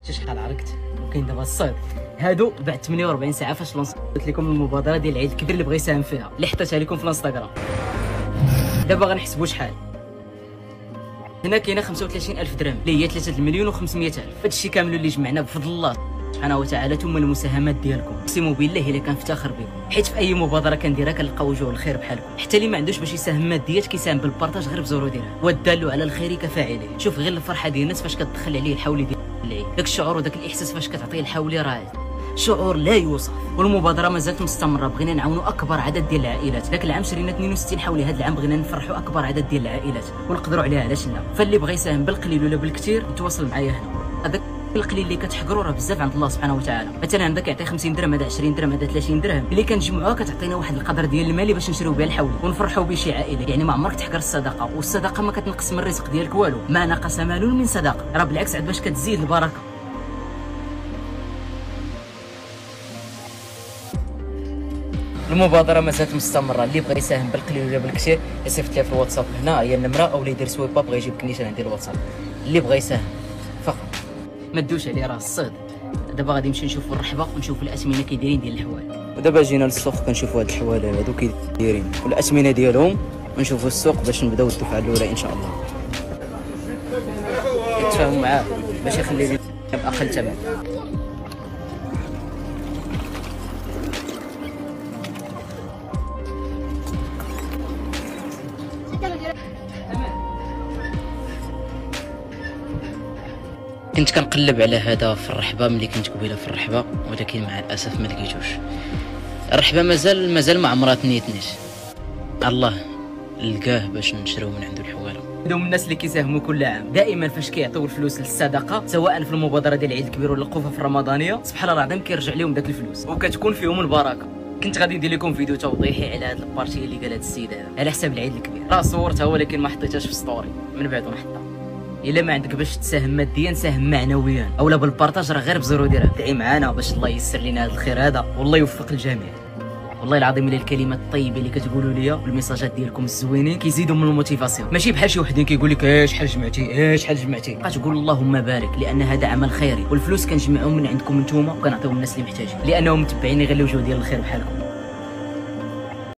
شحال عرقت وكاين دابا الصيد هادو بعد 48 ساعه فاش لونسيت لكم المبادره ديال العيد الكبير اللي بغى يساهم فيها اللي حطيتها لكم في الانستغرام. دابا غنحسبوا شحال. هنا كاينه 35000 درهم اللي هي 3,500,000. هادشي كامل اللي جمعنا بفضل الله سبحانه وتعالى ثم المساهمات ديالكم. اقسم بالله الا كنفتخر بكم، حيت في اي مبادره كنديرها كنلقاو وجوه الخير بحالكم. حتى اللي ما عندوش باش يساهم ماديات كيساهم بالبارطاج غير بزورو ديالها. والدال على الخير كفاعله. شوف غير الفرحه ديال الناس فاش كتدخل عليه الحولي ديال العيد، داك الشعور وداك الاحساس فاش كتعطيه الحولي راه شعور لا يوصف. والمبادره مازالت مستمره، بغينا نعاونوا اكبر عدد ديال العائلات. داك العام شرينا 62 حولي، هذا العام بغينا نفرحوا اكبر عدد ديال العائلات ونقدروا عليها. علاش لا؟ فاللي بغى يساهم بالقليل ولا بالكثير يتواصل معايا هنا. هذاك القليل اللي كتحقروا راه بزاف عند الله سبحانه وتعالى. مثلا هذا كيعطي 50 درهم، هذا 20 درهم، هذا 30 درهم، اللي كنجمعوها كتعطينا واحد القدر ديال المال باش نشريو بها الحولي ونفرحوا به شي عائله. يعني ما عمرك تحقر الصدقه، والصدقه ما كتنقص من الرزق ديالك والو. ما نقص مال من صدقه، راه بالعكس عاد باش كتزيد البركه. المبادره مازالت مستمره، اللي بغى يساهم بالقليل ولا بالكثير يصيفط لي في الواتساب. هنا هي النمره، او اللي يدير سويبا بغى يجيب كنيشان عندي الواتساب. اللي بغى يساهم فقط ما تدوش عليه، راه الصيد. دابا غادي نمشي نشوفوا الرحبه ونشوفوا الاسمنه كيدايرين ديال الحوال. ودابا جينا للسوق كنشوفوا هاد الحوال هادو كيدايرين والاسمنه ديالهم، ونشوفوا السوق باش نبداو الدفعه الاولى ان شاء الله. نتفاهم معاه باش يخلي لي باقل ثمن. كنت كنقلب على هذا في الرحبه ملي كنت قبيله في الرحبه، ولكن مع الاسف ما لقيتوش. الرحبه مازال ما عمرها تنيتنيش. الله لقاه باش نشريو من عنده الحواله. هادو من الناس اللي كيساهموا كل عام دائما فاش كيعطيو الفلوس للصدقه، سواء في المبادره ديال العيد الكبير ولا القفف الرمضانيه، سبحان الله العظيم كيرجع لهم داك الفلوس وكتكون فيهم البركه. كنت غادي ندير لكم فيديو توضيحي على هاد البارتي اللي قال هاد السيد هذا على حساب العيد الكبير، راه صورتها ولكن ما حطيتهاش في ستوري، من بعد نحطها. الا ما عندك باش تساهم ماديا ساهم معنويا اولا بالبارطاج، راه غير بزيرو درهم. دعي معانا باش الله ييسر لنا هذا الخير هذا، والله يوفق الجميع. والله العظيم الا الكلمات الطيبه اللي كتقولوا ليا والميساجات ديالكم الزوينين كيزيدوا من الموتيفاسيون، ماشي بحال شي وحدين كيقول لك شحال جمعتي شحال جمعتي. كتقول اللهم بارك، لان هذا عمل خيري، والفلوس كنجمعهم من عندكم نتوما وكنعطيهم الناس اللي محتاجين، لانهم متبعيني غير الوجوه ديال الخير بحالكم.